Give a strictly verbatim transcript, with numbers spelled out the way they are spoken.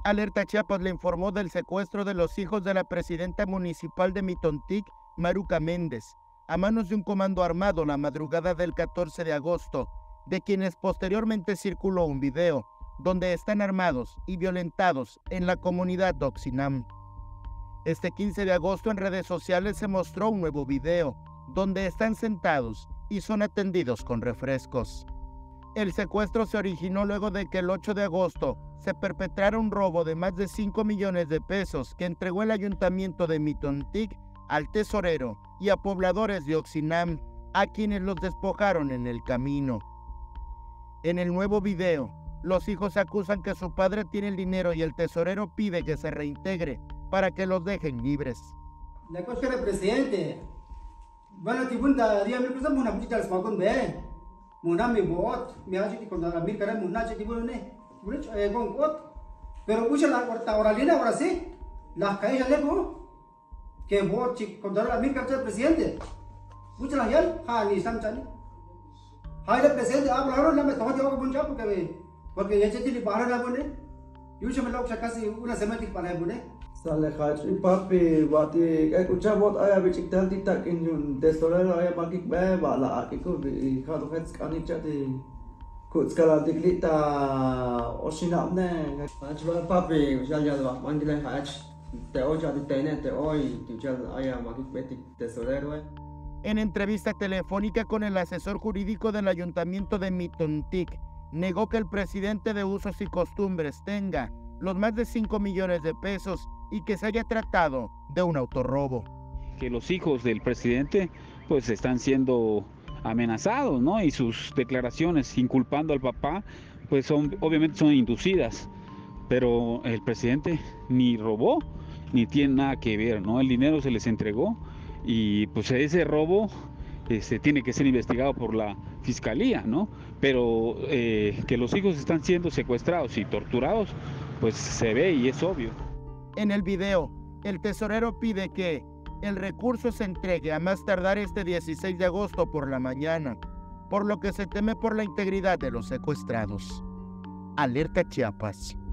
Alerta Chiapas le informó del secuestro de los hijos de la presidenta municipal de Mitontic, Maruca Méndez, a manos de un comando armado la madrugada del catorce de agosto, de quienes posteriormente circuló un video donde están armados y violentados en la comunidad de Oxinam. Este quince de agosto en redes sociales se mostró un nuevo video donde están sentados y son atendidos con refrescos. El secuestro se originó luego de que el ocho de agosto se perpetrara un robo de más de cinco millones de pesos que entregó el ayuntamiento de Mitontic al tesorero y a pobladores de Oxinam, a quienes los despojaron en el camino. En el nuevo video, los hijos acusan que su padre tiene el dinero y el tesorero pide que se reintegre para que los dejen libres. La cosa era presidente. Bueno, tibunda dia mi cosa muna puchita las fakon be. Muna mi bot, mi aji ti konda mi kare muna che tibun ne. Much eh con ot. Pero pucha la corta oralina ahora sí. Las cae ya lepo. Que bot chi konda la mi kare presidente. Pucha la yal ha ni sam chani. Ha el presidente hablaron la me tomo yo con ya porque porque ya che ti para la bune. Yo se me lo que casi una semana para la bune. Sale khaj papi wati cái cụ cha bot aya bị chiktal ti tak in yun tesorero aya makik be ba la ki ku bi khadu khets kani chati ku skala diklita osina ne khaj papi jal jal ba mangile khaj te o chati tene te hoy tu jal aya makik be tesorero. En entrevista telefónica con el asesor jurídico del ayuntamiento de Mitontic, negó que el presidente de Usos y Costumbres tenga los más de cinco millones de pesos y que se haya tratado de un autorrobo. Que los hijos del presidente pues están siendo amenazados, ¿no? Y sus declaraciones inculpando al papá pues son obviamente son inducidas, pero el presidente ni robó ni tiene nada que ver, ¿no? El dinero se les entregó y pues ese robo este, tiene que ser investigado por la fiscalía, ¿no? Pero eh, que los hijos están siendo secuestrados y torturados pues se ve y es obvio. En el video, el tesorero pide que el recurso se entregue a más tardar este dieciséis de agosto por la mañana, por lo que se teme por la integridad de los secuestrados. Alerta Chiapas.